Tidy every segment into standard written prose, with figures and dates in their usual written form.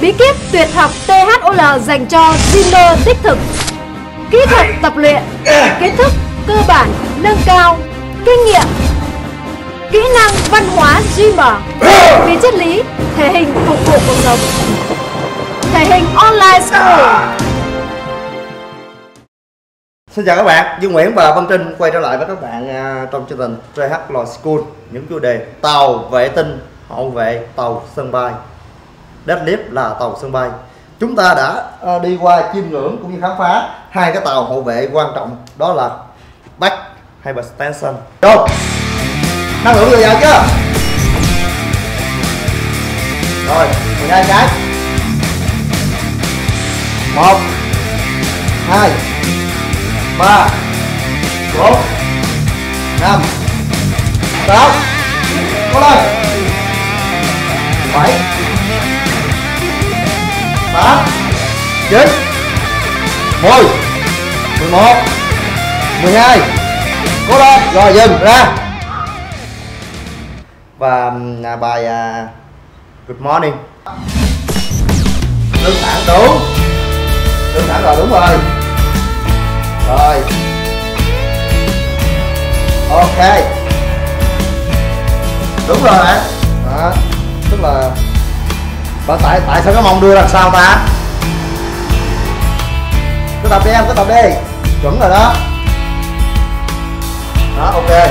Bí kíp tuyệt học THOL dành cho gymer đích thực. Kỹ thuật tập luyện, kiến thức cơ bản nâng cao, kinh nghiệm, kỹ năng văn hóa gymer, vì triết lý thể hình phục vụ cuộc sống. Thể hình online school. Xin chào các bạn, Dương Nguyễn và Văn Trinh quay trở lại với các bạn trong chương trình THOL School. Những chủ đề tàu vệ tinh, hậu vệ tàu sân bay, deadlift là tàu sân bay. Chúng ta đã đi qua chiêm ngưỡng cũng như khám phá hai cái tàu hậu vệ quan trọng, đó là back hay extension. Rồi, năng lượng dồi dào chưa? Rồi, 12 cái. 1 2 3 4 5 6 cố lên 7 8 9 10 11 12 cố lên rồi dừng ra. Và bài Good morning lưng thẳng đúng, lưng thẳng rồi, đúng rồi. Rồi ok, đúng rồi bạn. Đó, tức là bạn tại sao cái mông đưa làm sao ta? Cứ tập đi em, cứ tập đi, chuẩn rồi đó. Đó ok.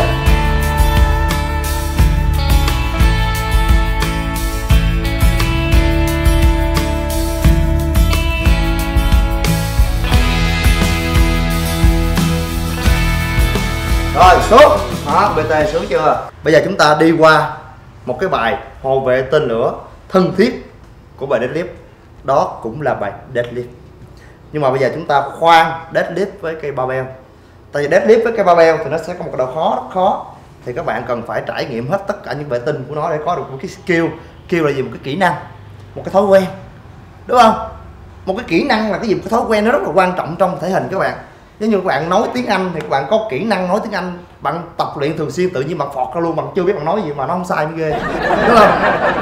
Rồi xuống, đó BT xuống chưa? Bây giờ chúng ta đi qua một cái bài hậu vệ tên lửa thân thiết của bài deadlift, đó cũng là bài deadlift. Nhưng mà bây giờ chúng ta khoan deadlift với cây barbell. Tại vì deadlift với cây barbell thì nó sẽ có một cái độ khó rất khó, thì các bạn cần phải trải nghiệm hết tất cả những vệ tinh của nó để có được một cái skill. Skill là gì? Một cái kỹ năng, một cái thói quen, đúng không? Một cái kỹ năng là cái gì? Một cái thói quen nó rất là quan trọng trong thể hình các bạn. Nếu như các bạn nói tiếng Anh thì các bạn có kỹ năng nói tiếng Anh, bạn tập luyện thường xuyên tự nhiên bạn phọt ra luôn, bạn chưa biết bạn nói gì mà nó không sai mới ghê, đúng không?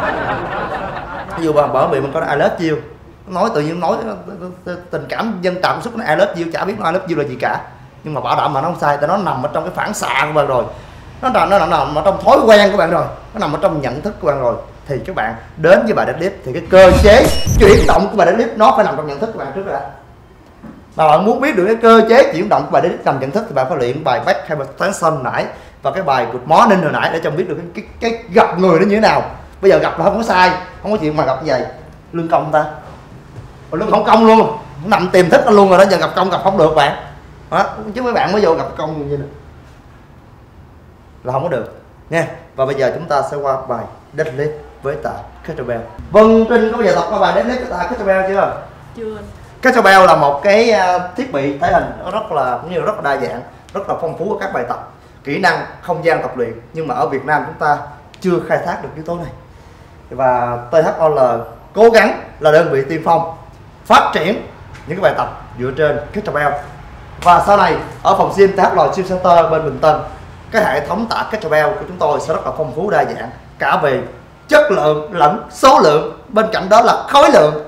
Ví dụ bởi vì mình có I love you, nói tự nhiên nói tình cảm dân cảm xúc, nó I love you, chả biết nó I love you là gì cả, nhưng mà bảo đảm mà nó không sai, tại nó nằm ở trong cái phản xạ của bạn rồi, nó nằm ở trong thói quen của bạn rồi, nó nằm ở trong nhận thức của bạn rồi, thì các bạn đến với bài deadlift thì cái cơ chế chuyển động của bài deadlift nó phải nằm trong nhận thức của bạn trước đã. Mà bạn muốn biết được cái cơ chế chuyển động của bài deadlift nằm nhận thức thì bạn phải luyện bài back hay extension nãy và cái bài good morning hồi nãy để cho biết được cái gặp người nó như thế nào. Bây giờ gặp là không có sai, không có chuyện mà gặp như vậy lưng cong ta, lưng không cong luôn, nằm tiềm thức nó luôn rồi đó. Giờ gặp cong gặp không được bạn đó, chứ mấy bạn mới vô gặp cong như này là không có được nha. Và bây giờ chúng ta sẽ qua bài deadlift với tạ kettlebell. Vân Trinh có bao giờ tập qua bài deadlift với tạ kettlebell chưa? Chưa. Kettlebell là một cái thiết bị thể hình nó rất là đa dạng, rất là phong phú ở các bài tập, kỹ năng, không gian tập luyện, nhưng mà ở Việt Nam chúng ta chưa khai thác được yếu tố này. Và THOL cố gắng là đơn vị tiên phong phát triển những cái bài tập dựa trên kettlebell. Và sau này ở phòng gym THOL Gym Center bên Bình Tân, cái hệ thống tạ kettlebell của chúng tôi sẽ rất là phong phú đa dạng, cả về chất lượng lẫn số lượng, bên cạnh đó là khối lượng.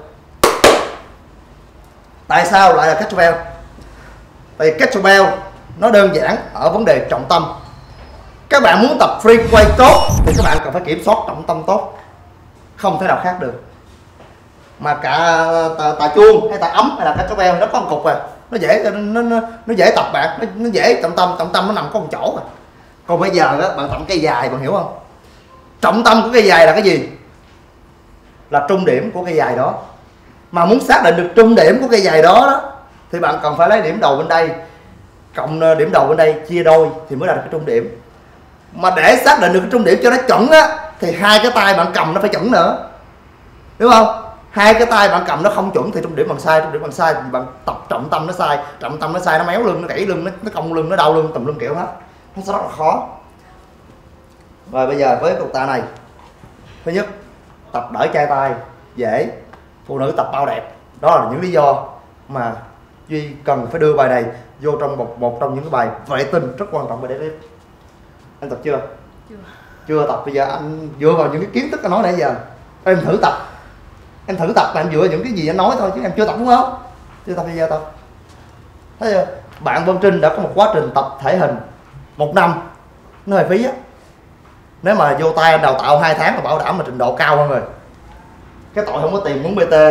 Tại sao lại là kettlebell? Tại vì kettlebell nó đơn giản ở vấn đề trọng tâm. Các bạn muốn tập free weight tốt thì các bạn cần phải kiểm soát trọng tâm tốt, không thể nào khác được. Mà cả tạ chuông hay tạ ấm hay là kettlebell nó có một cục à, nó dễ tập bạn, nó dễ trọng tâm nó nằm có một chỗ à. Còn bây giờ đó, bạn tập cây dài, bạn hiểu không? Trọng tâm của cây dài là cái gì? Là trung điểm của cây dài đó. Mà muốn xác định được trung điểm của cây dài đó, thì bạn cần phải lấy điểm đầu bên đây cộng điểm đầu bên đây chia đôi thì mới đạt được cái trung điểm. Mà để xác định được cái trung điểm cho nó chuẩn á, thì hai cái tay bạn cầm nó phải chuẩn nữa, đúng không? Hai cái tay bạn cầm nó không chuẩn thì trung điểm bằng sai thì bạn tập trọng tâm nó sai, nó méo lưng, nó gãy lưng, nó cong lưng, nó đau lưng, tùm lum kiểu hết, nó sẽ rất là khó. Rồi bây giờ với cục tạ này, thứ nhất tập đỡ chai tay dễ, phụ nữ tập bao đẹp, đó là những lý do mà Duy cần phải đưa bài này vô trong một trong những cái bài vệ tinh rất quan trọng về deadlift. Anh tập chưa? Chưa tập. Bây giờ anh dựa vào những cái kiến thức anh nói nãy giờ, em thử tập Em thử tập mà em dựa những cái gì anh nói thôi chứ em chưa tập đúng không? Chưa tập thì giờ tập. Thấy chưa? Bạn Vân Trinh đã có một quá trình tập thể hình 1 năm, nó hơi phí á. Nếu mà vô tay anh đào tạo 2 tháng là bảo đảm mà trình độ cao hơn rồi. Cái tội không có tiền muốn PT.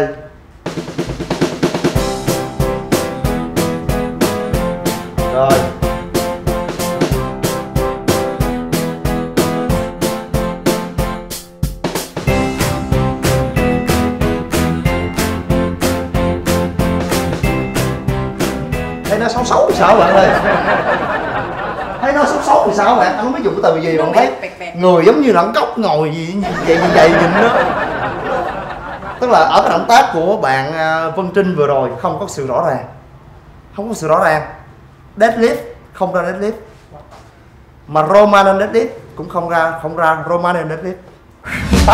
Rồi. Thấy nó xấu xấu thì sao bạn ơi? Thấy nó xấu xấu thì sao bạn? Anh không biết dùng cái từ gì bạn thấy người giống như lợn cốc ngồi gì vậy nhìn nó. Tức là ở cái động tác của bạn Vân Trinh vừa rồi không có sự rõ ràng. Không có sự rõ ràng. Deadlift không ra deadlift. Mà Romanian deadlift cũng không ra Romanian deadlift. Tập.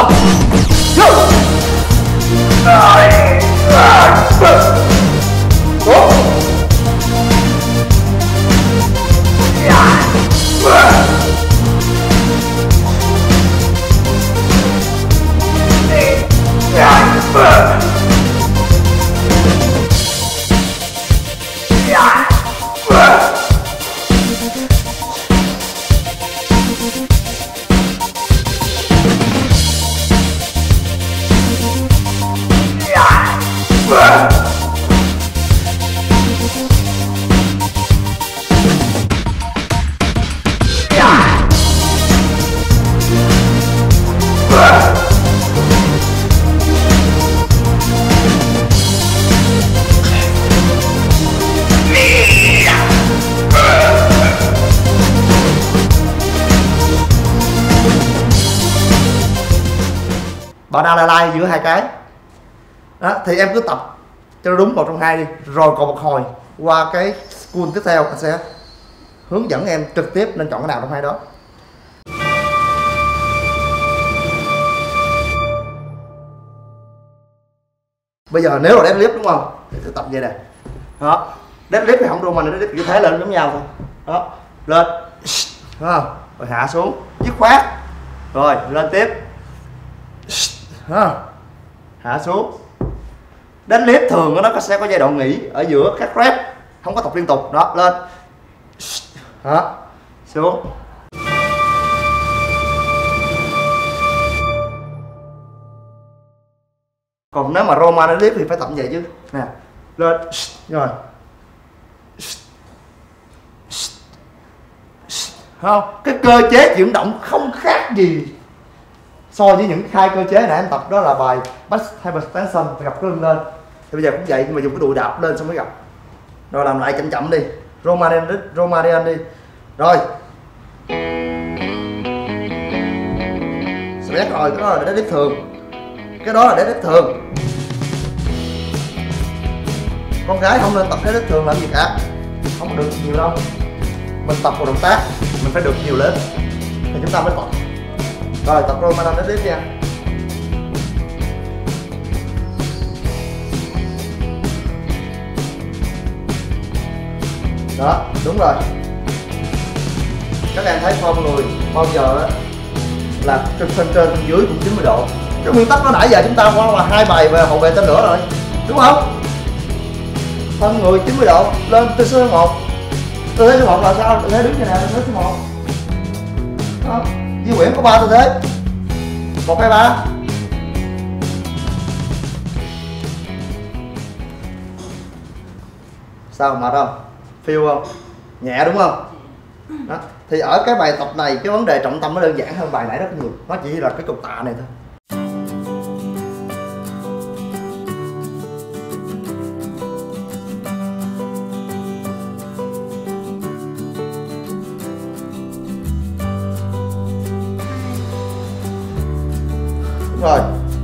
Tốt. Bạn nào là like giữa hai cái đó, thì em cứ tập cho nó đúng một trong hai đi, rồi còn một hồi qua cái school tiếp theo anh sẽ hướng dẫn em trực tiếp nên chọn cái nào trong hai đó. Bây giờ nếu là deadlift đúng không thì sẽ tập vậy nè, đó deadlift thì không đâu mà deadlift chỉ thế lên giống nhau thôi, đó lên đúng không, rồi hạ xuống dứt khoát, rồi lên tiếp hạ xuống. Deadlift thường nó sẽ có giai đoạn nghỉ ở giữa các rep, không có tập liên tục. Đó lên đó xuống. Còn nếu mà Roman deadlift thì phải tập vậy chứ nè, lên rồi không, cái cơ chế chuyển động không khác gì so với những khai cơ chế nãy em tập. Đó là bài back hyperextension phải gập cái lưng lên, thì bây giờ cũng vậy nhưng mà dùng cái đùi đạp lên xong mới gập. Rồi làm lại chậm chậm đi, Romanian đi. Rồi Select rồi, cái đó là deadlift thường, cái đó là deadlift thường. Con gái không nên tập deadlift thường làm gì cả, không được nhiều đâu. Mình tập một động tác mình phải được nhiều lên thì chúng ta mới tập. Rồi tập Romanian deadlift nha. Đó, đúng rồi. Các em thấy form người bao giờ là trên trên dưới cũng 90 độ. Cái nguyên tắc nó nãy giờ chúng ta qua là 2 bài về hậu vệ tên nữa rồi, đúng không? Thân người 90 độ lên tư thế 1. Tư thế số 1 là sao? Tư thế đứng như này, tư thế số 1. Đó. Di Nguyễn có 3 tư thế, 1, 2, 3. Sao mệt không? Feel không? Nhẹ đúng không? Đó. Thì ở cái bài tập này cái vấn đề trọng tâm nó đơn giản hơn bài nãy rất nhiều, nó chỉ là cái cục tạ này thôi. Đúng rồi,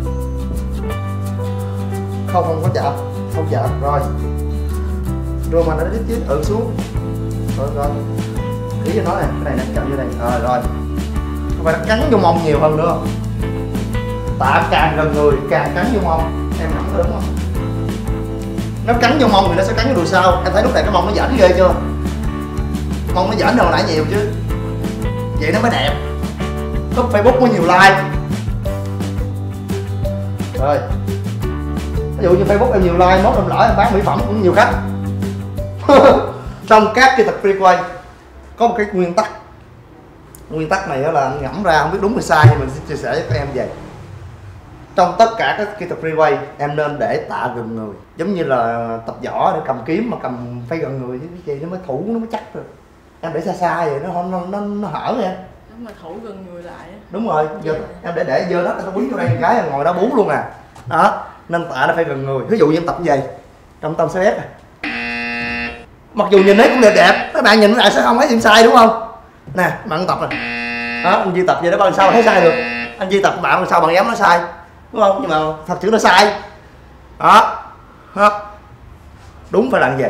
không có chạm, không chạm. Rồi mà nó đít chứ xuống. Rồi ý cho nó này, cái này nó chậm như này. Rồi không phải nó cắn vô mông nhiều hơn nữa. Tạ càng gần người càng cắn vô mông, em nắm có đúng không? Nó cắn vô mông thì nó sẽ cắn vô đùi sau. Em thấy lúc này cái mông nó giãn ghê chưa? Mông nó giãn hồi nãy nhiều chứ, vậy nó mới đẹp. Up Facebook có nhiều like. Rồi Ví dụ như Facebook em nhiều like, mốt em lỡ em bán mỹ phẩm cũng nhiều khách. Trong các kỹ thuật free quay có một cái nguyên tắc. Nguyên tắc này là anh ngẫm ra không biết đúng hay sai, nhưng mình sẽ chia sẻ với các em về. Trong tất cả các kỹ thuật free quay em nên để tạ gần người, giống như là tập võ để cầm kiếm mà cầm phải gần người chứ cái gì nó mới thủ, nó mới chắc được. Em để xa xa vậy nó hở nha. Đúng mà thủ gần người lại. Đúng rồi, giờ em để dơ nó quýnh vô đây một cái ngồi đó bú luôn à. Đó, nên tạ nó phải gần người. Ví dụ như em tập như vậy, trong tâm sẽ mặc dù nhìn thấy cũng đẹp đẹp, các bạn nhìn lại sẽ không thấy gì sai đúng không? Nè, bạn tập rồi. Đó, anh Duy tập vậy đó, bạn sao mà thấy sai được? Anh Duy tập bạn sao bạn dám nói sai, đúng không? Nhưng mà thật sự nó sai. Đó, đó. Đúng phải làm vậy.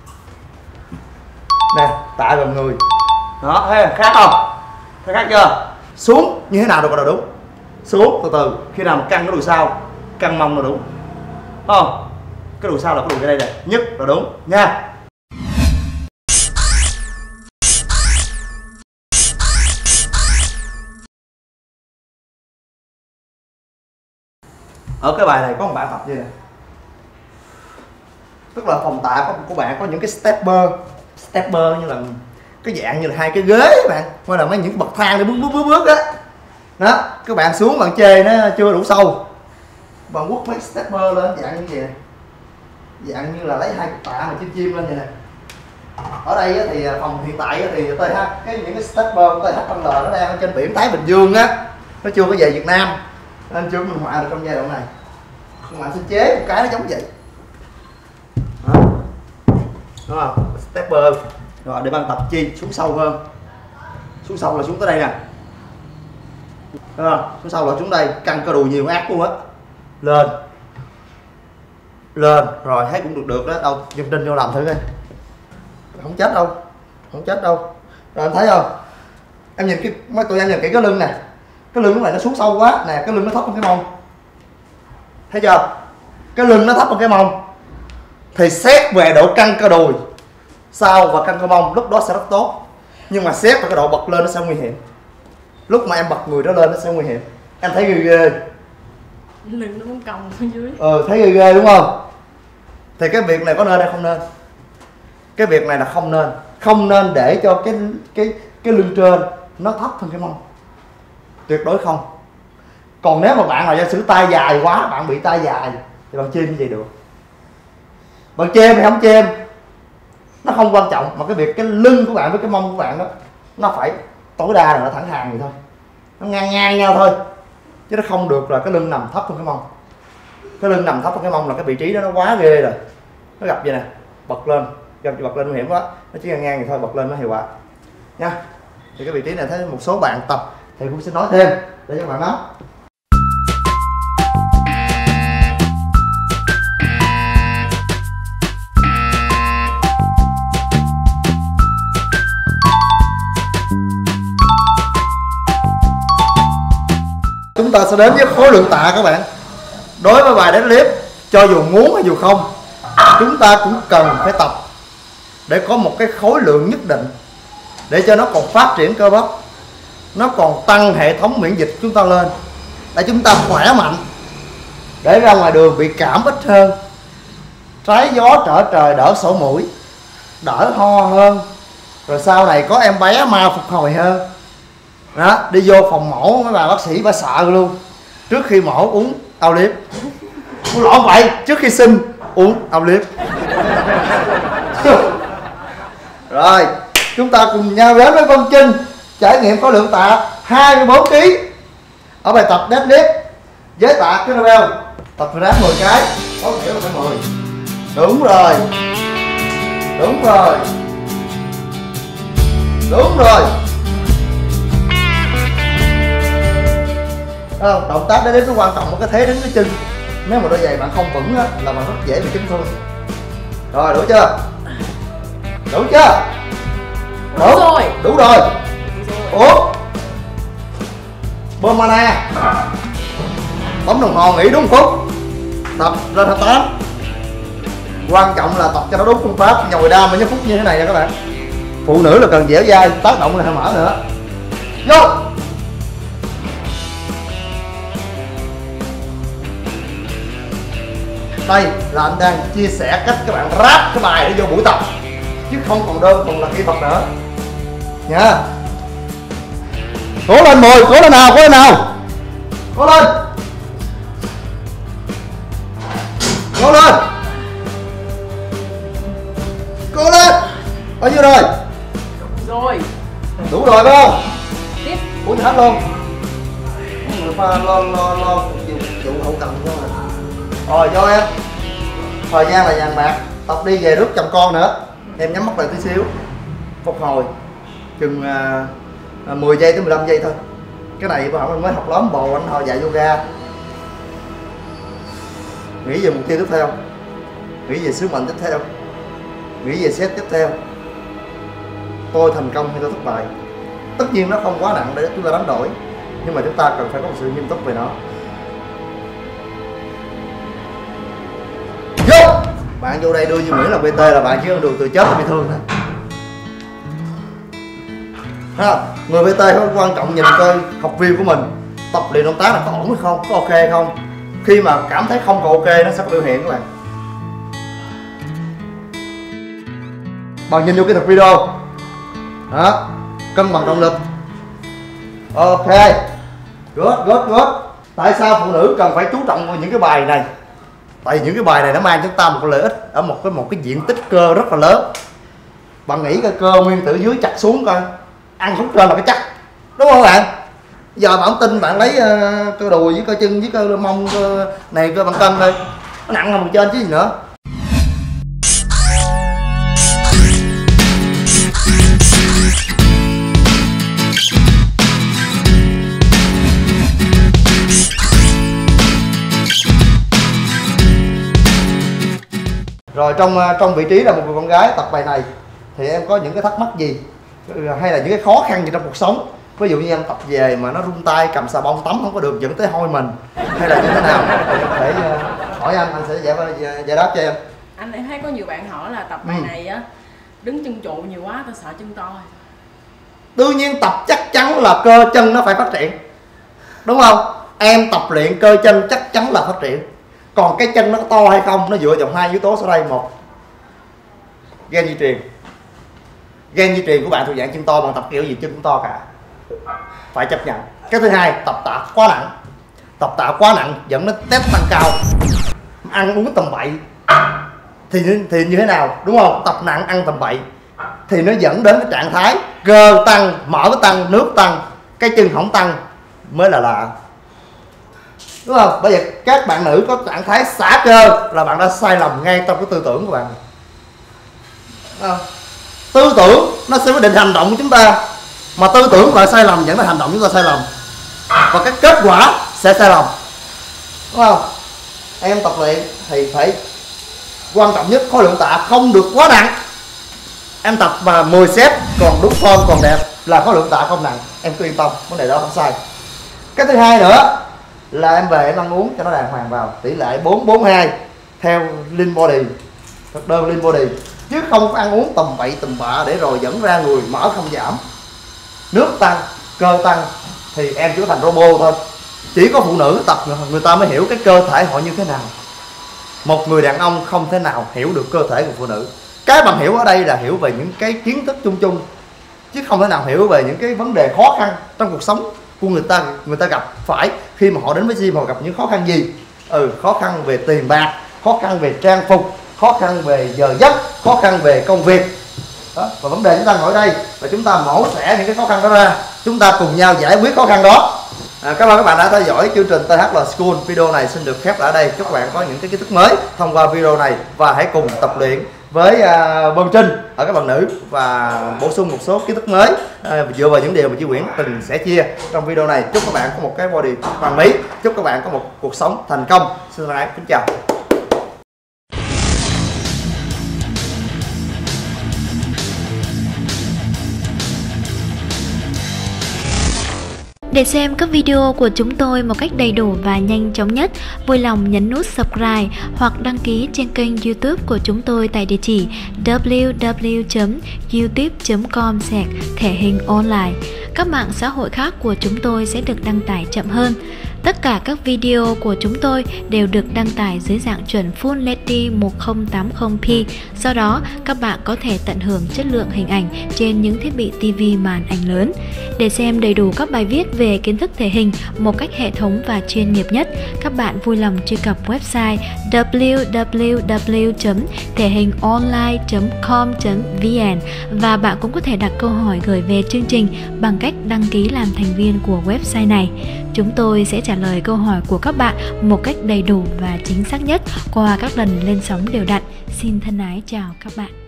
Nè, tạ gần người. Đó, thấy khác không? Thấy khác chưa? Xuống như thế nào được là đúng. Xuống từ từ, khi nào mà căng cái đùi sau, căng mông là đúng. Đúng không? Cái đùi sau là cái đùi cái đây này, nhất là đúng nha. Ở cái bài này có một bạn tập như này, tức là phòng tạ của bạn có những cái stepper như là cái dạng như là hai cái ghế các bạn, hoặc là mấy những bậc thang để bước á. Đó, các bạn xuống bạn chê nó chưa đủ sâu, bạn quất mấy stepper lên dạng như vậy này. Dạng như là lấy hai cục tạ mà chim lên vậy nè. Ở đây thì phòng hiện tại thì TH những cái stepper của THL nó đang ở trên biển Thái Bình Dương á, nó chưa có về Việt Nam nên chưa minh họa được trong giai đoạn này. Nhưng mà anh sẽ chế một cái nó giống vậy. Đó. Đúng không? Stepper. Rồi để bạn tập chi xuống sâu hơn. Xuống sâu là xuống tới đây nè. Đúng không? Xuống sâu là xuống đây, căng cơ đùi nhiều ác luôn á. Lên. Lên, rồi thấy cũng được đó. Đâu, Dân Trinh vô làm thử coi. Không chết đâu. Không chết đâu. Rồi em thấy không? Em nhìn cái tụi em nhìn cái lưng nè. Cái lưng lúc này nó xuống sâu quá, nè, cái lưng nó thấp hơn cái mông. Thấy chưa? Cái lưng nó thấp hơn cái mông. Thì xét về độ căng cơ đùi sau và căng cơ mông lúc đó sẽ rất tốt. Nhưng mà xét về cái độ bật lên nó sẽ nguy hiểm. Lúc mà em bật người đó lên nó sẽ nguy hiểm. Em thấy ghê ghê. Lưng nó muốn còng xuống dưới. Thấy ghê ghê đúng không? Thì cái việc này có nên hay không nên? Cái việc này là không nên. Không nên để cho cái lưng trên nó thấp hơn cái mông. Tuyệt đối không. Còn nếu mà bạn là giả sử tay dài quá, bạn bị tay dài thì bạn chêm như vậy được. Bạn chêm hay không chêm nó không quan trọng, mà cái việc cái lưng của bạn với cái mông của bạn đó nó phải tối đa là nó thẳng hàng vậy thôi, nó ngang nhau thôi, chứ nó không được là cái lưng nằm thấp hơn cái mông. Cái lưng nằm thấp hơn cái mông là cái vị trí đó nó quá ghê rồi. Nó gặp vậy nè, bật lên, bật lên nguy hiểm quá. Nó chỉ ngang vậy thôi, bật lên nó hiệu quả nha. Thì cái vị trí này thấy một số bạn tập thì cũng sẽ nói thêm để cho bạn nắm. Chúng ta sẽ đến với khối lượng tạ các bạn. Đối với bài deadlift, cho dù muốn hay dù không, chúng ta cũng cần phải tập để có một cái khối lượng nhất định, để cho nó còn phát triển cơ bắp, nó còn tăng hệ thống miễn dịch chúng ta lên, để chúng ta khỏe mạnh, để ra ngoài đường bị cảm ít hơn, trái gió trở trời, đỡ sổ mũi, đỡ ho hơn, rồi sau này có em bé mau phục hồi hơn. Đó, đi vô phòng mổ mấy bà bác sĩ bà sợ luôn. Trước khi mổ uống Olip. Lộn vậy, trước khi sinh uống Olip. Rồi, chúng ta cùng nhau đến với Vân Trinh trải nghiệm khối lượng tạ 24 kg ở bài tập deadlift với tạ kettlebell. Tập ráng 10 cái, có thể là phải 10. Đúng rồi. Đúng rồi. Đúng rồi. Không, động tác deadlift nó quan trọng một cái thế đứng cái chân. Nếu mà đôi giày bạn không vững á, là bạn rất dễ bị chấn thương. Rồi, đủ chưa? Đủ chưa? Đủ rồi. Đủ rồi. Ủa? Bơm mana. Bấm đồng hồ nghỉ đúng phút. Tập lên 28. Quan trọng là tập cho nó đúng phương pháp. Nhồi đam bao nhiêu phút như thế này nha các bạn. Phụ nữ là cần dẻo dai, tác động là hơi mở nữa. Vô. Đây là anh đang chia sẻ cách các bạn ráp cái bài để vô buổi tập, chứ không còn đơn thuần là kỹ thuật nữa nha. Cố lên Mùi, cố lên nào, cố lên nào, cố lên, cố lên, cố lên. Bao nhiêu rồi? Rồi. Đủ rồi phải không? Tiếp. Uống hết luôn. Người pha lo vụ hậu cần cho mình. Rồi vô em. Thời gian là vàng bạc. Tập đi về rước chồng con nữa. Em nhắm mắt lại tí xíu. Phục hồi chừng 10 giây tới 15 giây thôi. Cái này bạn anh mới học lắm bồ, anh hồi dạy yoga. Nghĩ về mục tiêu tiếp theo, nghĩ về sứ mệnh tiếp theo, nghĩ về set tiếp theo. Tôi thành công hay tôi thất bại, tất nhiên nó không quá nặng để chúng ta đánh đổi, nhưng mà chúng ta cần phải có một sự nghiêm túc về nó. Vô! Bạn vô đây đưa như Nguyễn là PT là bạn chỉ cần đường từ chết bị thương thôi. Người PT không quan trọng nhìn coi học viên của mình tập luyện động tác là có ổn hay không, có ok hay không. Khi mà cảm thấy không còn ok nó sẽ có biểu hiện các bạn. Bạn nhìn vô cái thực video đó, cân bằng động lực. Ok, good. Tại sao phụ nữ cần phải chú trọng vào những cái bài này? Tại vì những cái bài này nó mang chúng ta một cái lợi ích ở một cái diện tích cơ rất là lớn. Bạn nghĩ cái cơ nguyên tử dưới chặt xuống coi, ăn xuống trên là cái chắc, đúng không bạn? Giờ bạn không tin bạn lấy cơ đùi với cơ chân với cơ mông, cơ này cơ bằng cân thôi, nó nặng hơn bằng trên chứ gì nữa. Rồi trong vị trí là một người con gái tập bài này thì em có những cái thắc mắc gì hay là những cái khó khăn gì trong cuộc sống? Ví dụ như em tập về mà nó run tay, cầm xà bông tắm không có được, dẫn tới hôi mình, hay là như thế nào thì em có thể hỏi anh sẽ giải đáp cho em. Anh lại thấy có nhiều bạn hỏi là tập bài này á đứng chân trụ nhiều quá tao sợ chân to. Đương nhiên tập chắc chắn là cơ chân nó phải phát triển, đúng không? Em tập luyện cơ chân chắc chắn là phát triển. Còn cái chân nó có to hay không nó dựa vào hai yếu tố sau đây. Một, gen di truyền. Gen di truyền của bạn thuộc dạng chân to, bạn tập kiểu gì chân cũng to cả, phải chấp nhận. Cái thứ hai, tập tạ quá nặng. Tập tạ quá nặng dẫn đến test tăng cao, ăn uống tầm bậy thì như thế nào, đúng không? Tập nặng ăn tầm bậy thì nó dẫn đến cái trạng thái cơ tăng, mỡ tăng, nước tăng, cái chân không tăng mới là lạ, đúng không? Bởi vậy các bạn nữ có trạng thái xả cơ là bạn đã sai lầm ngay trong cái tư tưởng của bạn. Tư tưởng nó sẽ quyết định hành động của chúng ta, mà tư tưởng của bạn sai lầm dẫn đến hành động chúng ta sai lầm, và cái kết quả sẽ sai lầm, đúng không? Em tập luyện thì phải quan trọng nhất khối lượng tạ không được quá nặng. Em tập mà 10 set còn đúng form còn đẹp là khối lượng tạ không nặng, em cứ yên tâm, vấn đề đó không sai. Cái thứ hai nữa là em về em ăn uống cho nó đàng hoàng vào tỷ lệ 4-4-2 theo Lean Body, thực đơn Lean Body, chứ không ăn uống tầm bậy tầm bạ để rồi dẫn ra người mỡ không giảm, nước tăng, cơ tăng thì em chỉ có thành robot thôi. Chỉ có phụ nữ tập người ta mới hiểu cái cơ thể họ như thế nào. Một người đàn ông không thể nào hiểu được cơ thể của phụ nữ. Cái bạn hiểu ở đây là hiểu về những cái kiến thức chung chung, chứ không thể nào hiểu về những cái vấn đề khó khăn trong cuộc sống của người ta gặp phải khi mà họ đến với gym. Họ gặp những khó khăn gì? Khó khăn về tiền bạc, khó khăn về trang phục, khó khăn về giờ giấc, khó khăn về công việc đó. Và vấn đề chúng ta ngồi đây là chúng ta mổ xẻ những cái khó khăn đó ra, chúng ta cùng nhau giải quyết khó khăn đó. Cảm ơn các bạn đã theo dõi chương trình THL School. Video này xin được khép lại ở đây. Chúc các bạn có những cái kiến thức mới thông qua video này, và hãy cùng tập luyện với Vân Trinh ở các bạn nữ và bổ sung một số kiến thức mới dựa vào những điều mà chị Nguyễn từng sẽ chia trong video này. Chúc các bạn có một cái body hoàn mỹ, chúc các bạn có một cuộc sống thành công. Xin kính chào. Để xem các video của chúng tôi một cách đầy đủ và nhanh chóng nhất, vui lòng nhấn nút subscribe hoặc đăng ký trên kênh YouTube của chúng tôi tại địa chỉ www.youtube.com/thể hình online. Các mạng xã hội khác của chúng tôi sẽ được đăng tải chậm hơn. Tất cả các video của chúng tôi đều được đăng tải dưới dạng chuẩn Full HD 1080p, do đó các bạn có thể tận hưởng chất lượng hình ảnh trên những thiết bị TV màn ảnh lớn. Để xem đầy đủ các bài viết về kiến thức thể hình một cách hệ thống và chuyên nghiệp nhất, các bạn vui lòng truy cập website www.thehingonline.com.vn và bạn cũng có thể đặt câu hỏi gửi về chương trình bằng cách đăng ký làm thành viên của website này. Chúng tôi sẽ trả lời câu hỏi của các bạn một cách đầy đủ và chính xác nhất qua các lần lên sóng đều đặn. Xin thân ái chào các bạn.